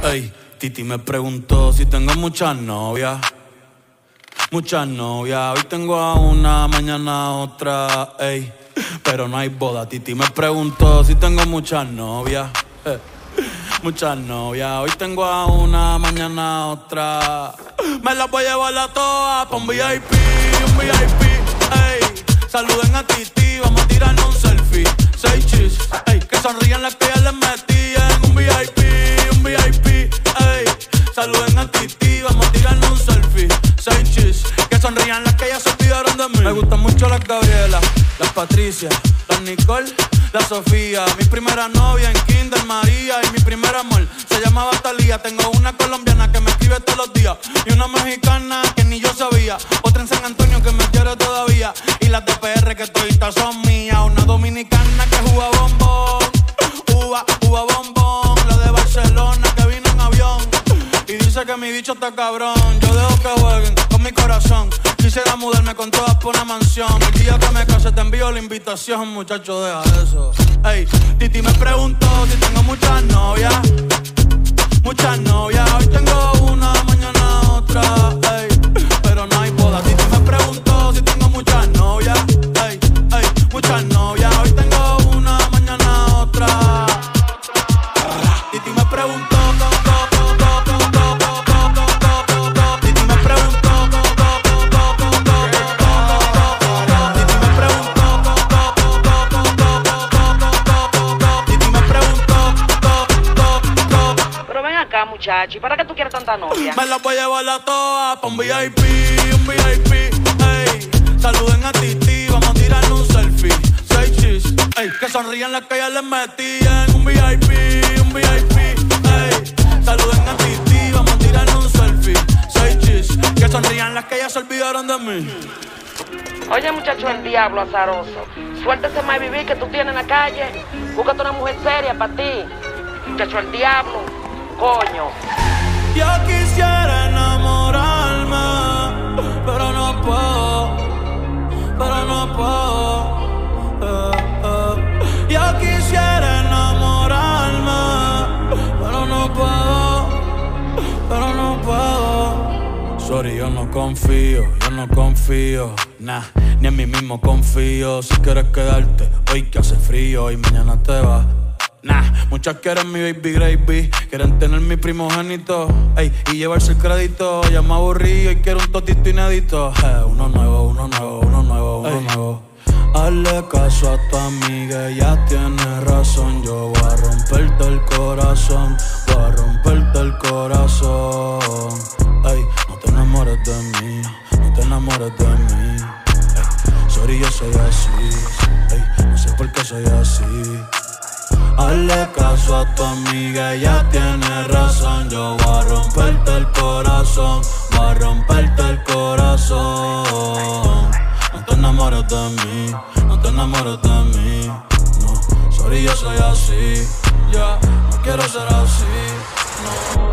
Ey, Titi me preguntó si tengo muchas novias. Muchas novias, hoy tengo a una, mañana a otra, ey. Pero no hay boda. Titi me preguntó si tengo muchas novias. Muchas novias, hoy tengo a una, mañana a otra. Me las voy a llevar a todas pa' un VIP, ey. Saluden a Titi, vamos a tirarnos un selfie. 6 chis, ey. Que sonrían las que ya les metí en un VIP, ey. Saluden a Titi, vamos a tirarnos un selfie. 6 chis, que sonrían las que ya se olvidaron de mí. Me gustan mucho las Gabriela, las Patricia, las Nicole, la Sofía. Mi primera novia en Kinder María. Y mi primer amor se llamaba Talía. Tengo una colombiana que me escribe todos los días. Y una mexicana que ni yo sabía. Otra en San Antonio que me quiere todavía. Y las de PR que toditas son mías. Una dominicana que juega bombón. Uva bombón. La de Barcelona que vino en avión. Y dice que mi bicho está cabrón. Yo dejo que jueguen con mi corazón. Quisiera mudarme con todas por una mansión. El día que me case te envío la invitación, muchacho, deja eso. Ey, Titi me preguntó si tengo muchas novias. Muchas novias, hoy tengo una, mañana otra, ey. Pero no hay boda. Titi me preguntó si tengo muchas novias. Ey, muchas novias, hoy tengo una, mañana otra. Titi me preguntó. Muchacho, ¿y para qué tú quieres tanta novia? Me las voy a llevar a todas pa' un VIP, ey. Saluden a Titi, vamos a tirarnos un selfie. 6 chis, ey. Que sonrían las que ya les metí en un VIP, ey. Saluden a Titi, vamos a tirarnos un selfie. 6 chis, que sonrían las que ya se olvidaron de mí. Oye, muchacho, el diablo azaroso. Suéltese más vivir que tú tienes en la calle. Búscate una mujer seria para ti. Muchacho, el diablo. Coño. Yo quisiera enamorarme, pero no puedo, Yo quisiera enamorarme, pero no puedo, Sorry, yo no confío, nah, ni en mí mismo confío. Si quieres quedarte, hoy que hace frío y mañana te vas. Nah, muchas quieren mi baby gravy, quieren tener mi primogénito, ey, y llevarse el crédito. Ya me aburrí y quiero un totito inédito. Uno nuevo. Hazle caso a tu amiga, ella tiene razón. Yo voy a romperte el corazón, Ey, no te enamores de mí, ey. Sorry, yo soy así, ey, no sé por qué soy así. Hazle caso a tu amiga, ella tiene razón. Yo voy a romperte el corazón, No te enamores de mí, no. Sorry, yo soy así, ya, no quiero ser así, no.